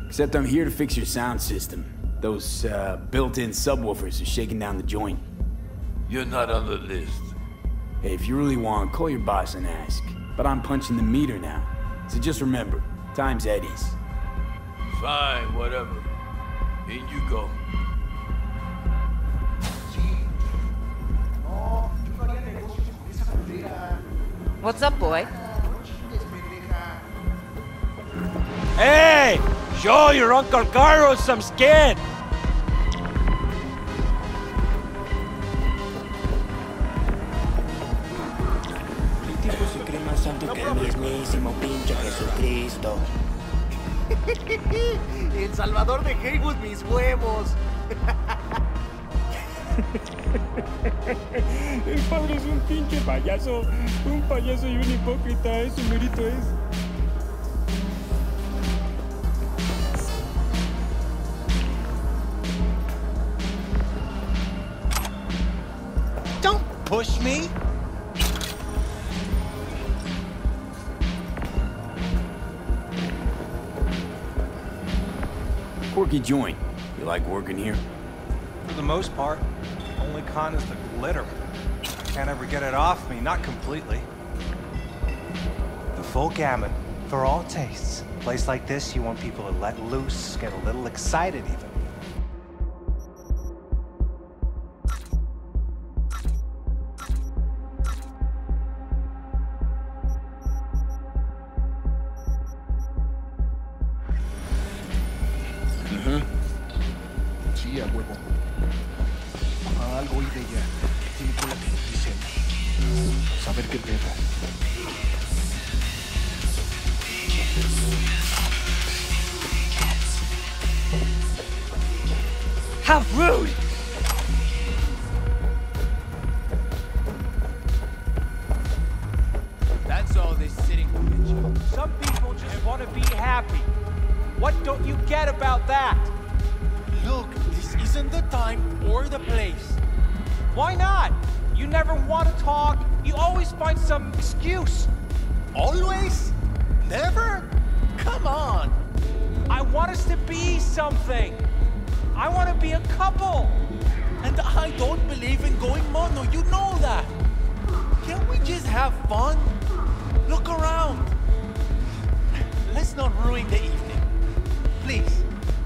Except I'm here to fix your sound system. Those, built-in subwoofers are shaking down the joint. You're not on the list. Hey, if you really want, call your boss and ask. But I'm punching the meter now. So just remember, time's Eddie's. Fine, whatever. In you go. What's up, boy? Hey! Show your Uncle Carlos some skin! El tipo se cree más santo que el mismísimo pinche Jesucristo. El Salvador de Haywood, mis huevos. El padre es un pinche payaso. Un payaso y un hipócrita. Eso mérito es. Don't push me. Quirky joint. You like working here? For the most part. Only con is the glitter. Can't ever get it off me, not completely. The full gamut, for all tastes. A place like this, you want people to let loose, get a little excited even. Sí, a huevo. Algo oí de ella. Tiene cola que le dicen. Saber qué pedo. How rude! That's all this sitting will get you. Some people just want to be happy. What don't you get about that? Look, this isn't the time or the place. Why not? You never want to talk. You always find some excuse. Always? Never? Come on. I want us to be something. I want to be a couple. And I don't believe in going mono, you know that. Can't we just have fun? Look around. Let's not ruin the evening. Please.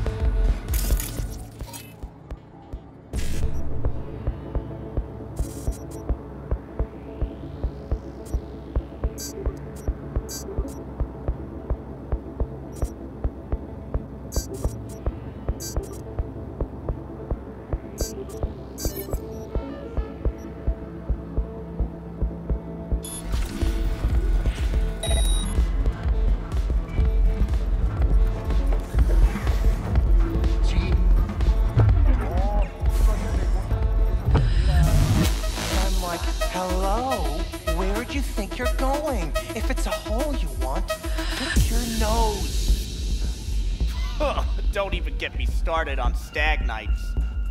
Hello? Where'd you think you're going? If it's a hole you want, pick your nose. Don't even get me started on stag nights.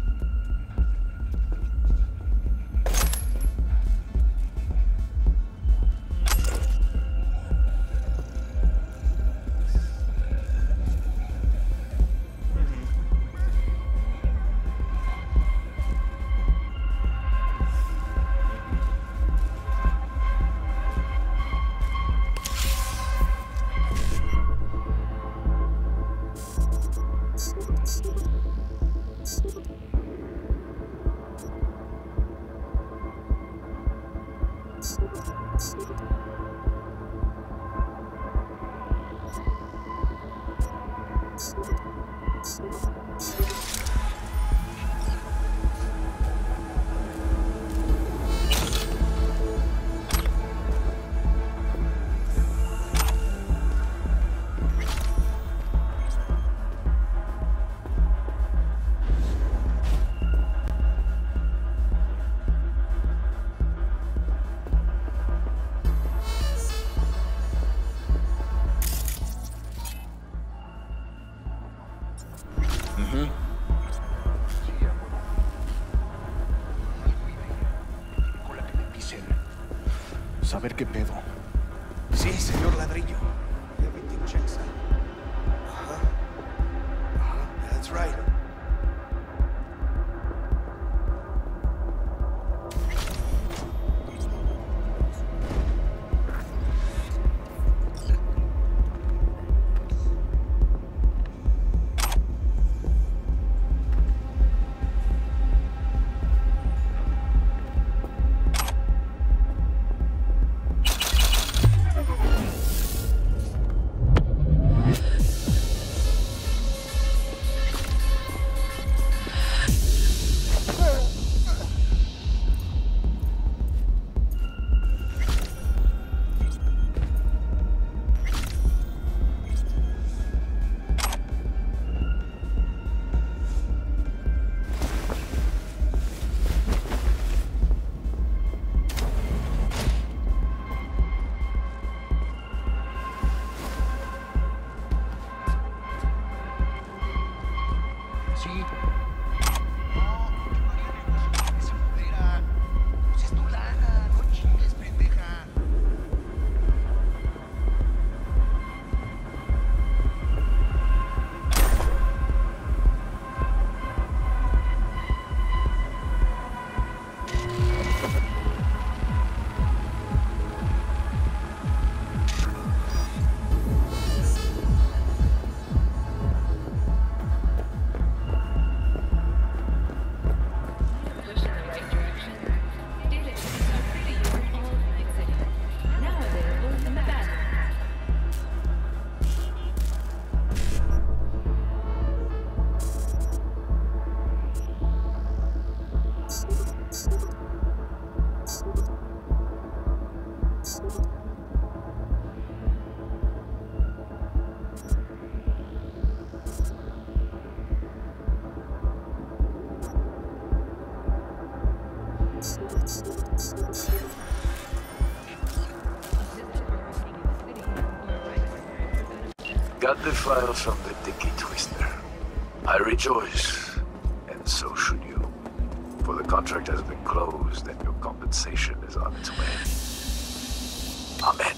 Cola que le pisen. Saber qué pedo. Sí, señor Ladrillo. Everything checks out. That's right. Got the files from the Dicky Twister. I rejoice, and so should you. For the contract has been closed, and your compensation is on its way. Amen.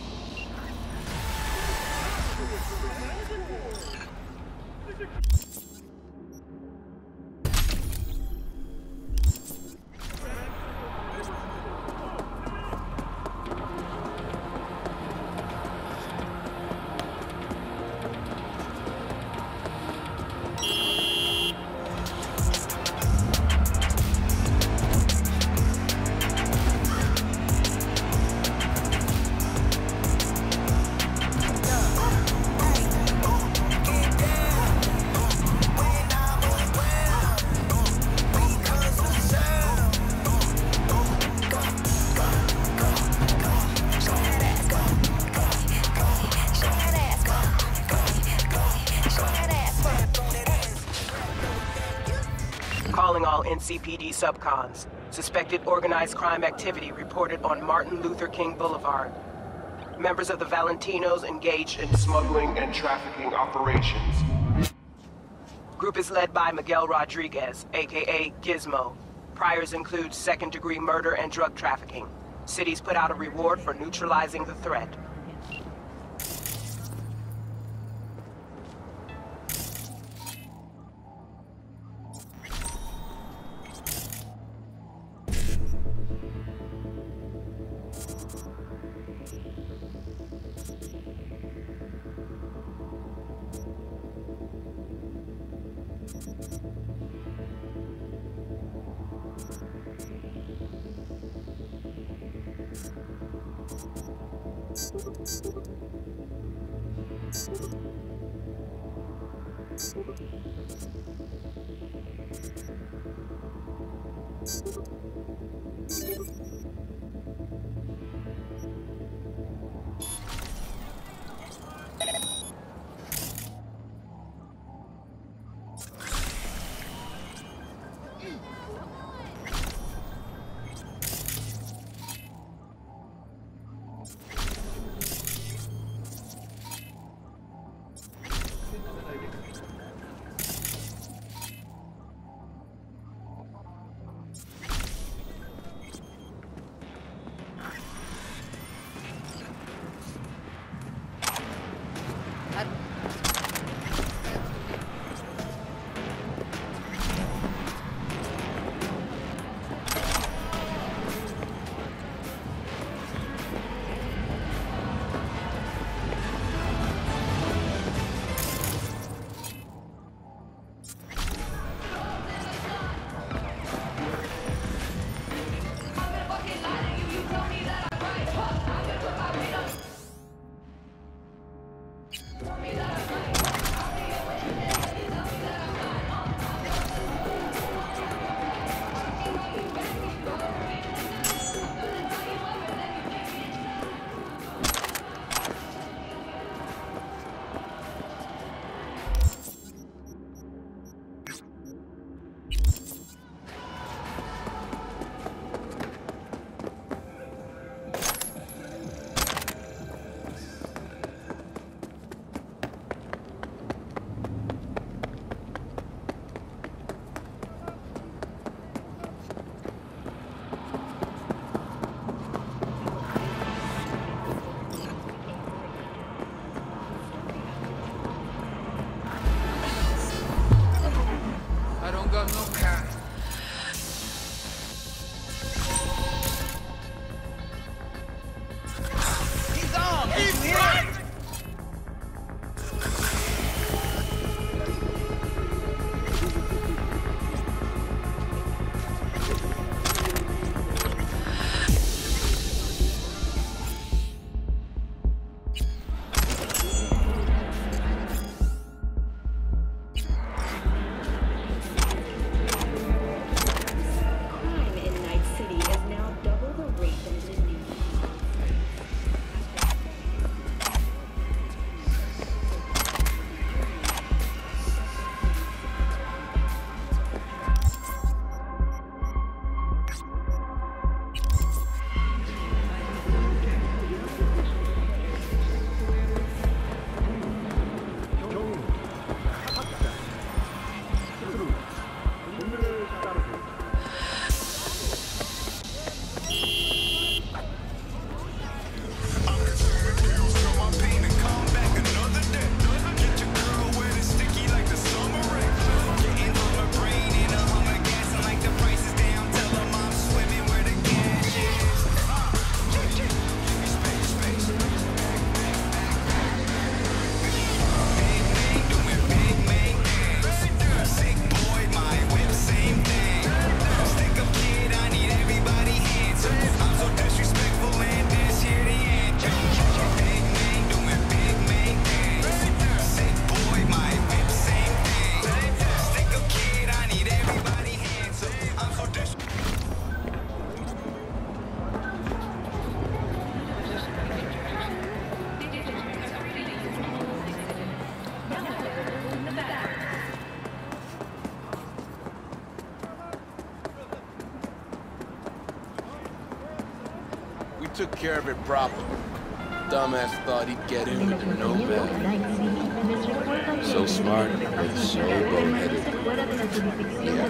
Calling all NCPD subcons. Suspected organized crime activity reported on Martin Luther King Boulevard. Members of the Valentinos engaged in smuggling and trafficking operations. Group is led by Miguel Rodriguez, aka Gizmo. Priors include second-degree murder and drug trafficking. Cities put out a reward for neutralizing the threat. took care of it proper. Dumbass thought he'd get in with the no bad. So smart, but so boneheaded. Yeah.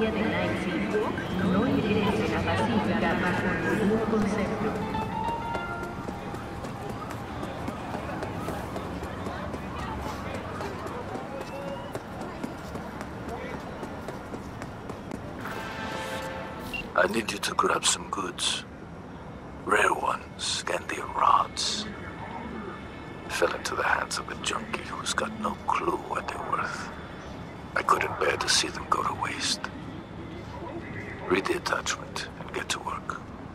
I need you to grab some goods. Rare ones, Scandium rods. Fell into the hands of a junkie who's got no clue what they're worth. I couldn't bear to see them go to waste. Read the attachment and get to work.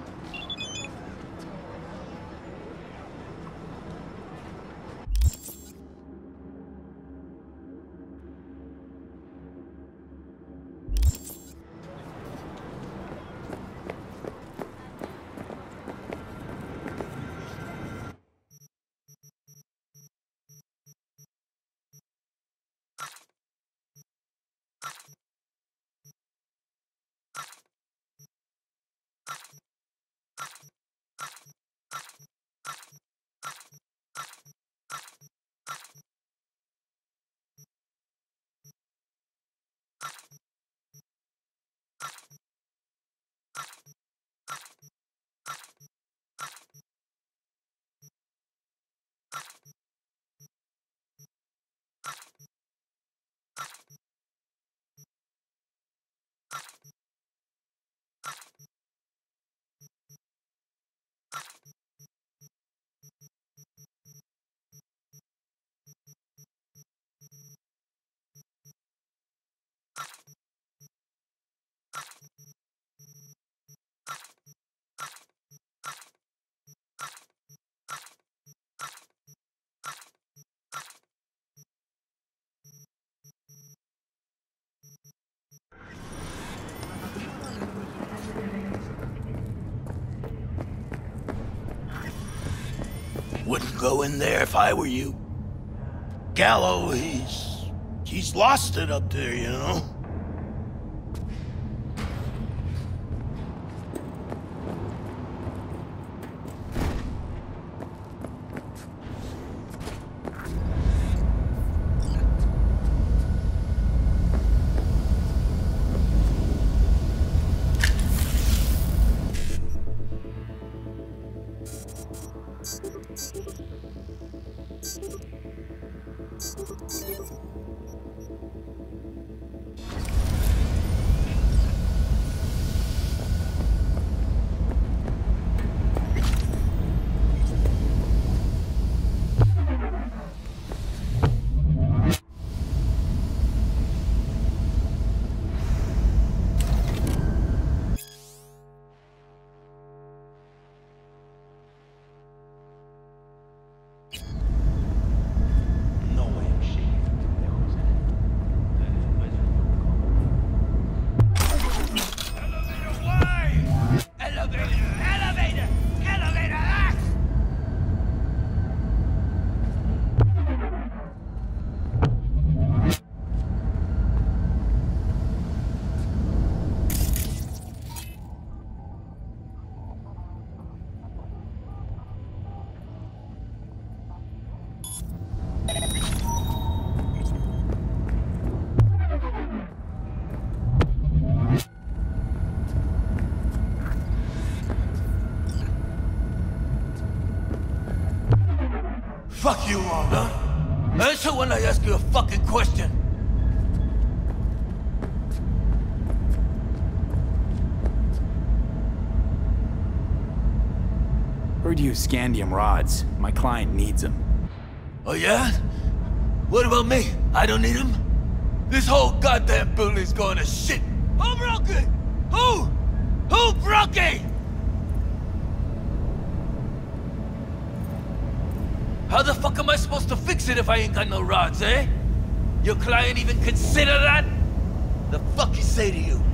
Wouldn't go in there if I were you. Gallo, he's lost it up there, you know? Fuck you, huh? Answer when I ask you a fucking question. Heard you have scandium rods. My client needs them. Oh yeah? What about me? I don't need them? This whole goddamn building's going to shit. Who broke it? Who? Who broke it? How the fuck am I supposed to fix it if I ain't got no rods, eh? Your client even consider that? The fuck he say to you?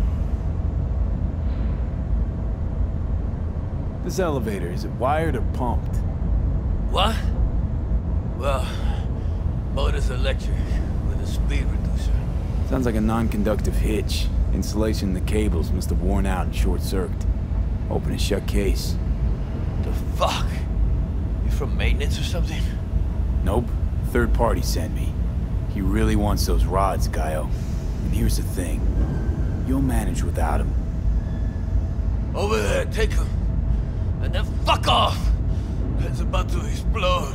This elevator, is it wired or pumped? What? Well, motor's electric with a speed reducer. Sounds like a non-conductive hitch. Insulation in the cables must have worn out and short-circuited. Open and shut case. The fuck? You from maintenance or something? Nope. Third party sent me. He really wants those rods, Gaio. And here's the thing. You'll manage without him. Over there, take him. And then fuck off! It's about to explode.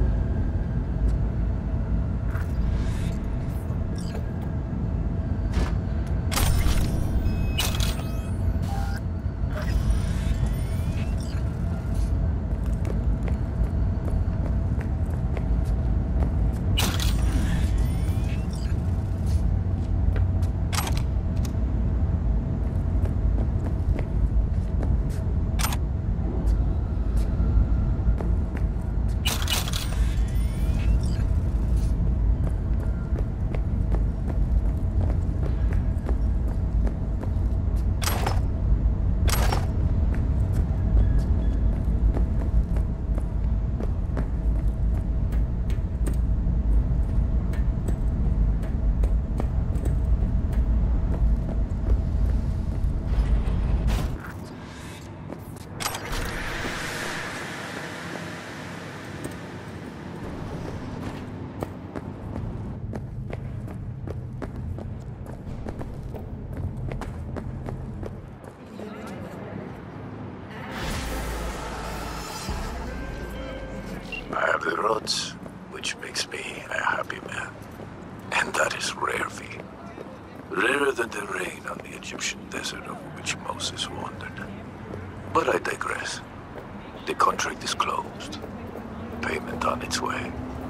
I have the rods, which makes me a happy man. And that is rare, V. Rarer than the rain on the Egyptian desert over which Moses wandered. But I digress. The contract is closed. Payment on its way.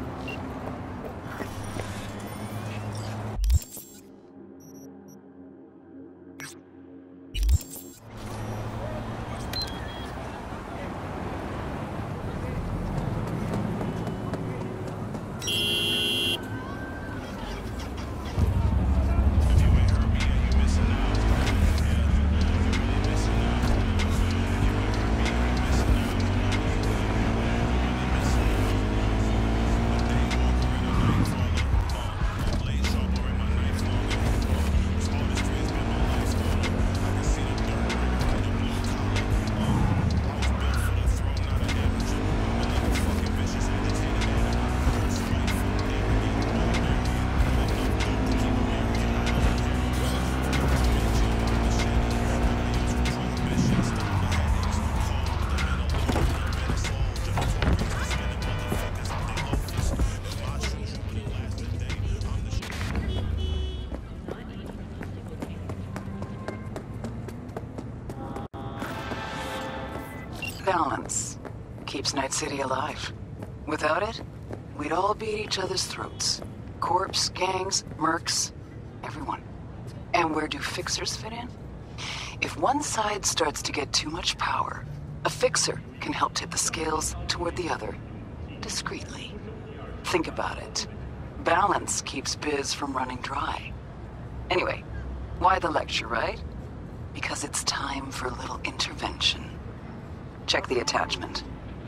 Balance keeps Night City alive. Without it, we'd all be at each other's throats. Corps, gangs, mercs, everyone. And where do fixers fit in? If one side starts to get too much power, a fixer can help tip the scales toward the other, discreetly. Think about it. Balance keeps Biz from running dry. Anyway, why the lecture, right? Because it's time for a little intervention. Check the attachment.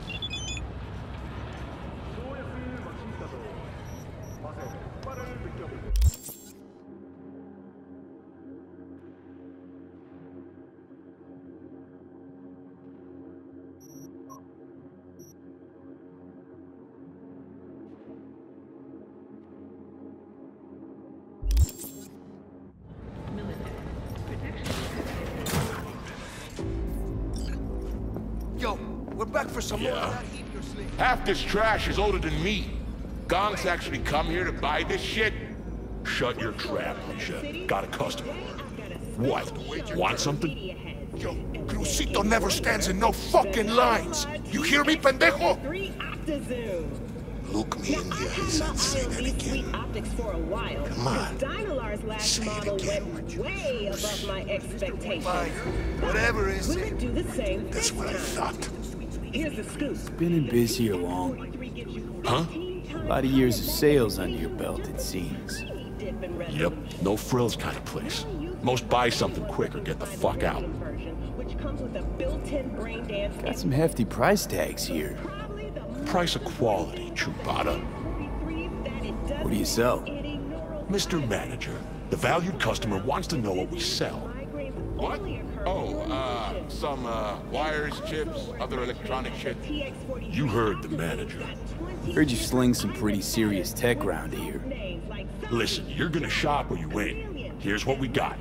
We're back for some more of that heat you're sleeping. Half this trash is older than me. Gongs actually come here to buy this shit? Shut your trap, Misha. Got a customer. What? Want something? Yo, Crucito never stands in no fucking lines. You hear me, pendejo? Look me in the eyes and say that again. Come on. Say it again. Way above my expectations. Whatever is it? Do the same. That's what I thought. Here's the scoop. Been in Biz here long. Huh? A lot of years of sales under your belt, it seems. Yep, no frills kind of place. Most buy something quick or get the fuck out. Got some hefty price tags here. Price of quality, Chubata. What do you sell? Mr. Manager, the valued customer wants to know what we sell. What? Some wires, chips, other electronic shit. You heard the manager. Heard you sling some pretty serious tech around here. Listen, you're gonna shop or you ain't. Here's what we got.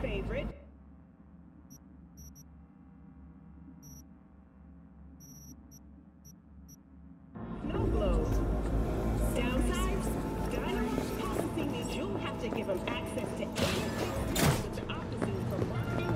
Snow globes. Downside, Dynamos processing means you'll have to give them access to anything with the opposite from marketing.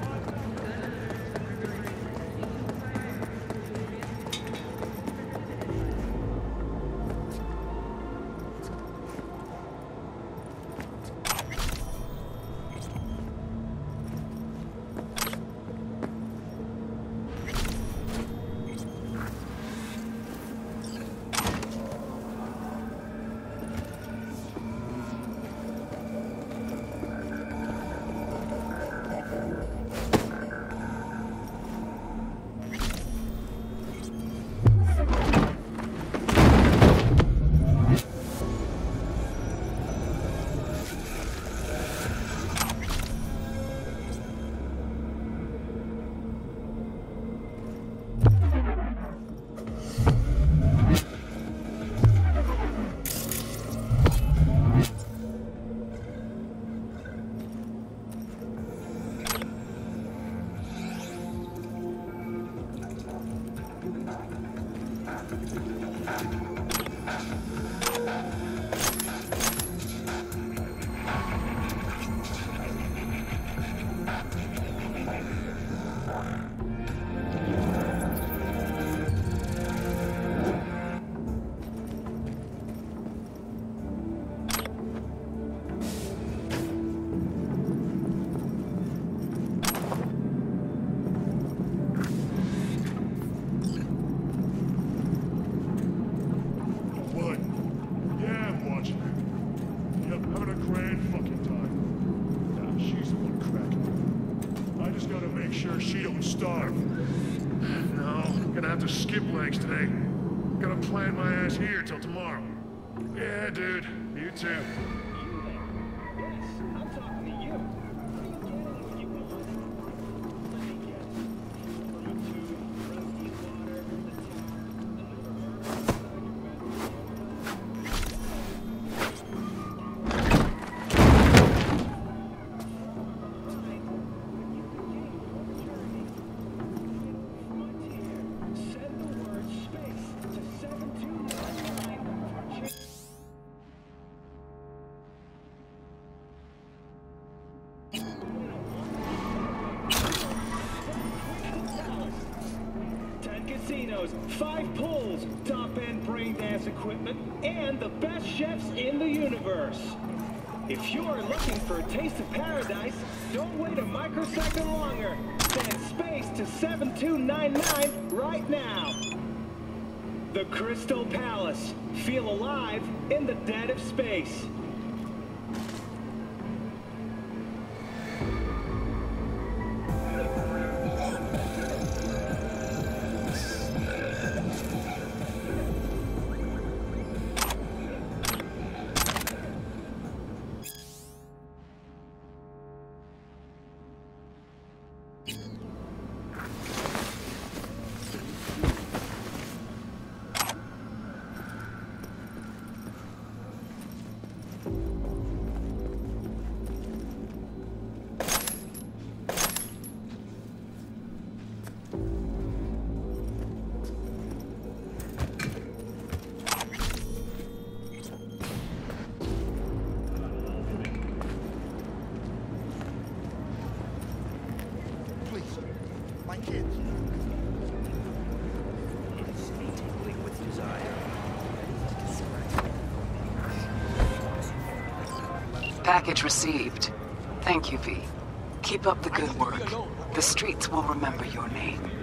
Skip legs today. Gotta plan my ass here till tomorrow. Yeah, dude. You too. I'm talking to you. Casinos, 5 pools, top-end brain dance equipment, and the best chefs in the universe. If you're looking for a taste of paradise, don't wait a microsecond longer. Send space to 7299 right now. The Crystal Palace. Feel alive in the dead of space. Package received. Thank you, V. Keep up the good work. The streets will remember your name.